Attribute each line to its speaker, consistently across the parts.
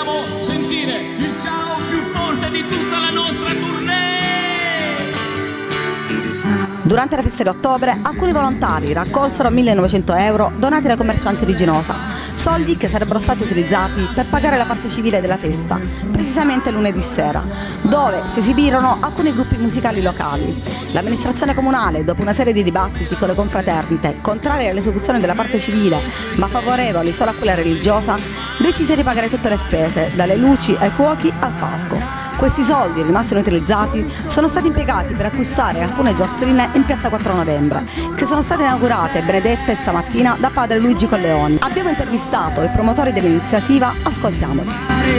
Speaker 1: vogliamo sentire il ciao più forte di tutta la nostra tournée.
Speaker 2: Durante la festa di ottobre alcuni volontari raccolsero 1.900 euro donati dai commercianti di Ginosa, soldi che sarebbero stati utilizzati per pagare la parte civile della festa, precisamente lunedì sera, dove si esibirono alcuni gruppi musicali locali. L'amministrazione comunale, dopo una serie di dibattiti con le confraternite, contrarie all'esecuzione della parte civile ma favorevoli solo a quella religiosa, decise di pagare tutte le spese, dalle luci ai fuochi al palco. Questi soldi, rimasti inutilizzati, sono stati impiegati per acquistare alcune giostrine in piazza 4 novembre, che sono state inaugurate e benedette stamattina da padre Luigi Colleoni. Abbiamo intervistato i promotori dell'iniziativa, ascoltiamoli.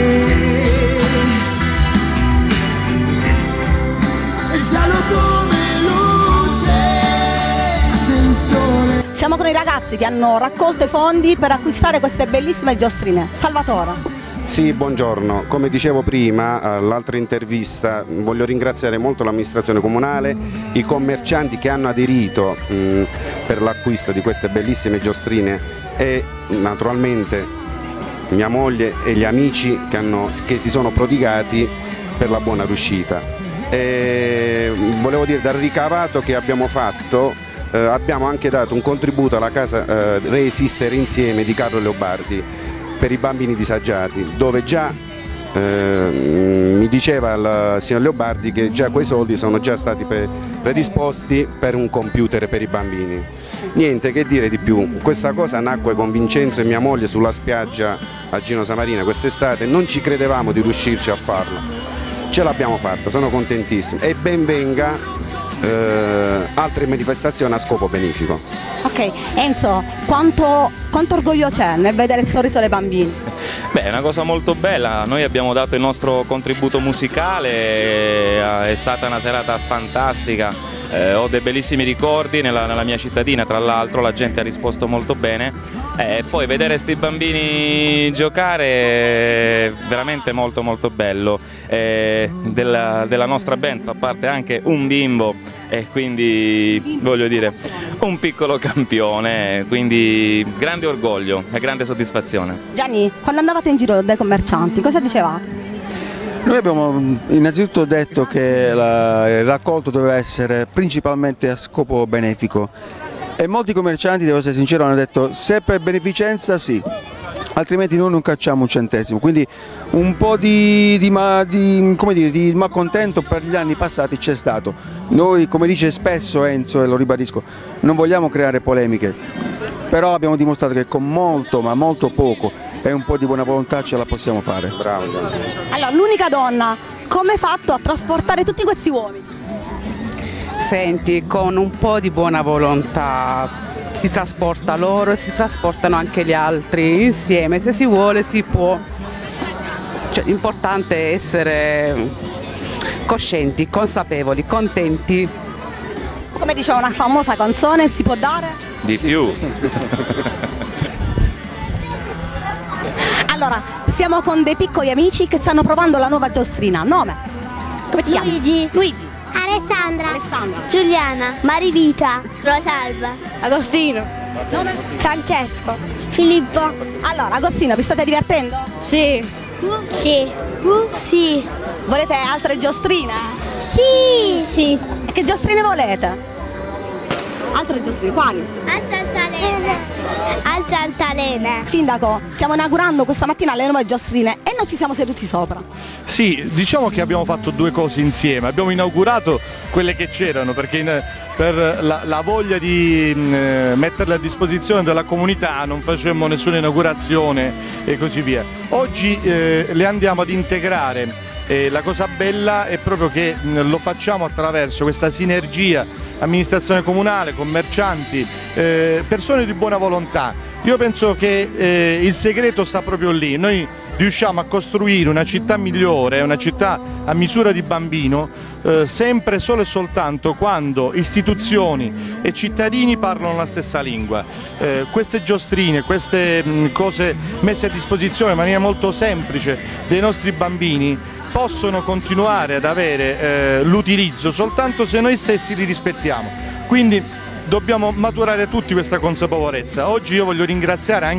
Speaker 2: Siamo con i ragazzi che hanno raccolto i fondi per acquistare queste bellissime giostrine. Salvatore.
Speaker 3: Sì, buongiorno. Come dicevo prima, all'altra intervista, voglio ringraziare molto l'amministrazione comunale, i commercianti che hanno aderito per l'acquisto di queste bellissime giostrine e naturalmente mia moglie e gli amici che si sono prodigati per la buona riuscita. E volevo dire, dal ricavato che abbiamo fatto abbiamo anche dato un contributo alla casa Reesistere Insieme di Carlo Leobardi per i bambini disagiati, dove già mi diceva il signor Leobardi che già quei soldi sono già stati predisposti per un computer per i bambini. Niente che dire di più, questa cosa nacque con Vincenzo e mia moglie sulla spiaggia a Ginosa Marina quest'estate, non ci credevamo di riuscirci a farlo, ce l'abbiamo fatta, sono contentissimo e ben venga altre manifestazioni a scopo benefico.
Speaker 2: Ok, Enzo, quanto orgoglio c'è nel vedere il sorriso dei bambini?
Speaker 4: Beh, è una cosa molto bella, noi abbiamo dato il nostro contributo musicale, è stata una serata fantastica. Ho dei bellissimi ricordi nella mia cittadina, tra l'altro la gente ha risposto molto bene e poi vedere questi bambini giocare è veramente molto molto bello. Della nostra band fa parte anche un bimbo e quindi voglio dire un piccolo campione, quindi grande orgoglio e grande soddisfazione.
Speaker 2: Gianni, quando andavate in giro dai commercianti cosa dicevate?
Speaker 5: Noi abbiamo innanzitutto detto che il raccolto doveva essere principalmente a scopo benefico e molti commercianti, devo essere sincero, hanno detto se per beneficenza sì, altrimenti noi non cacciamo un centesimo, quindi un po' di malcontento per gli anni passati c'è stato. Noi, come dice spesso Enzo, e lo ribadisco, non vogliamo creare polemiche, però abbiamo dimostrato che con molto, ma molto poco e un po' di buona volontà ce la possiamo fare.
Speaker 3: Bravo.
Speaker 2: Allora, l'unica donna, come hai fatto a trasportare tutti questi uomini?
Speaker 6: Senti, con un po' di buona volontà si trasporta loro e si trasportano anche gli altri insieme, se si vuole si può. Cioè, l'importante è essere coscienti, consapevoli, contenti.
Speaker 2: Come diceva una famosa canzone, si può dare?
Speaker 4: Di più.
Speaker 2: Allora, siamo con dei piccoli amici che stanno provando la nuova giostrina. Nome? Come ti chiami? Luigi.
Speaker 7: Alessandra.
Speaker 2: Alessandra.
Speaker 7: Giuliana. Marivita. Rosalba.
Speaker 2: Agostino. Nome?
Speaker 7: Francesco. Filippo.
Speaker 2: Allora, Agostino, vi state divertendo?
Speaker 7: Sì.
Speaker 2: Tu?
Speaker 7: Sì.
Speaker 2: Tu?
Speaker 7: Sì.
Speaker 2: Volete altre giostrine?
Speaker 7: Sì. Sì.
Speaker 2: E che giostrine volete? Altre giostrine, quali?
Speaker 7: Altalene.
Speaker 2: Sindaco, stiamo inaugurando questa mattina le nuove giostrine e noi ci siamo seduti sopra.
Speaker 8: Sì, diciamo che abbiamo fatto due cose insieme, abbiamo inaugurato quelle che c'erano perché per la voglia di metterle a disposizione della comunità non facemmo nessuna inaugurazione e così via. Oggi le andiamo ad integrare e la cosa bella è proprio che lo facciamo attraverso questa sinergia amministrazione comunale, commercianti, persone di buona volontà. Io penso che il segreto sta proprio lì, noi riusciamo a costruire una città migliore, una città a misura di bambino, sempre solo e soltanto quando istituzioni e cittadini parlano la stessa lingua. Queste giostrine, queste cose messe a disposizione in maniera molto semplice dei nostri bambini possono continuare ad avere l'utilizzo soltanto se noi stessi li rispettiamo. Quindi dobbiamo maturare tutti questa consapevolezza. Oggi io voglio ringraziare anche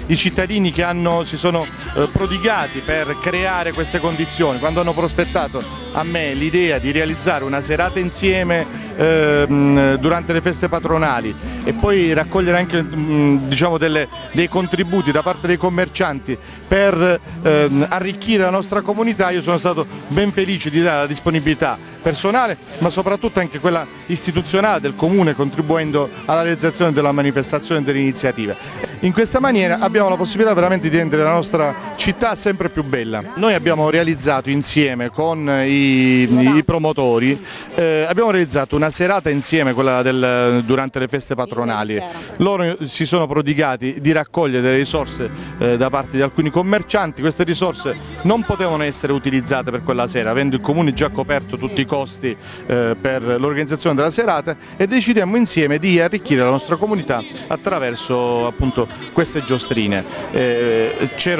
Speaker 8: i cittadini che si sono prodigati per creare queste condizioni, quando hanno prospettato a me l'idea di realizzare una serata insieme durante le feste patronali e poi raccogliere anche diciamo dei contributi da parte dei commercianti per arricchire la nostra comunità, io sono stato ben felice di dare la disponibilità personale ma soprattutto anche quella istituzionale del Comune, contribuendo alla realizzazione della manifestazione e delle iniziative. In questa maniera abbiamo la possibilità veramente di rendere la nostra città sempre più bella. Noi abbiamo realizzato insieme con i promotori, abbiamo realizzato una serata insieme, quella durante le feste patronali. Loro si sono prodigati di raccogliere delle risorse da parte di alcuni commercianti, queste risorse non potevano essere utilizzate per quella sera, avendo il Comune già coperto tutti i costi per l'organizzazione della serata, e decidemmo insieme di arricchire la nostra comunità attraverso appunto queste giostrine. C'era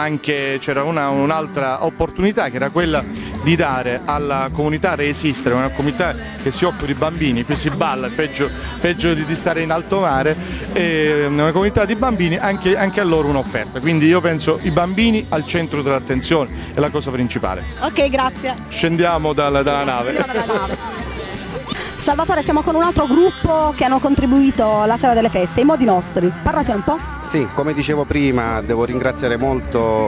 Speaker 8: un'altra opportunità, che era quella di dare alla comunità Reesistere, una comunità che si occupa di bambini, qui si balla, peggio di stare in alto mare, una comunità di bambini, anche a loro un'offerta, quindi io penso i bambini al centro dell'attenzione, è la cosa principale.
Speaker 2: Ok, grazie.
Speaker 8: Scendiamo dalla nave.
Speaker 2: Salvatore, siamo con un altro gruppo che hanno contribuito alla Sera delle Feste, I Modi Nostri. Parlacene un po'?
Speaker 3: Sì, come dicevo prima, devo ringraziare molto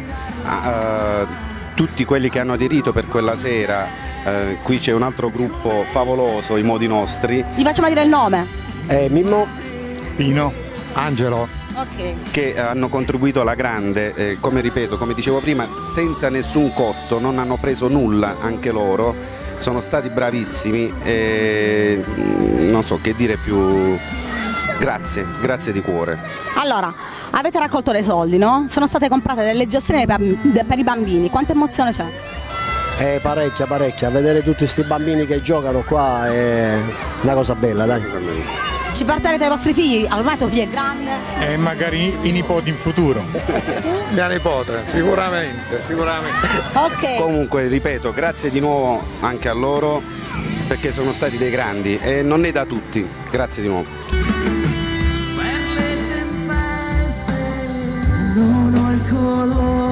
Speaker 3: tutti quelli che hanno aderito per quella sera. Qui c'è un altro gruppo favoloso, I Modi Nostri.
Speaker 2: Gli facciamo dire il nome?
Speaker 9: Mimmo,
Speaker 10: Pino, Angelo.
Speaker 2: Ok.
Speaker 3: Che hanno contribuito alla grande, come dicevo prima, senza nessun costo, non hanno preso nulla anche loro, sono stati bravissimi e non so che dire più. Grazie di cuore.
Speaker 2: Allora, avete raccolto dei soldi, no? Sono state comprate delle giostrine per i bambini, quanta emozione c'è?
Speaker 9: Parecchia, vedere tutti questi bambini che giocano qua è una cosa bella, dai.
Speaker 2: Ci porterete i vostri figli? Ormai tuo figlio è grande.
Speaker 10: E magari i nipoti in futuro.
Speaker 11: Mia nipote, sicuramente.
Speaker 2: Ok.
Speaker 3: Comunque, ripeto, grazie di nuovo anche a loro, perché sono stati dei grandi e non è da tutti. Grazie di nuovo.
Speaker 1: Non ho il colore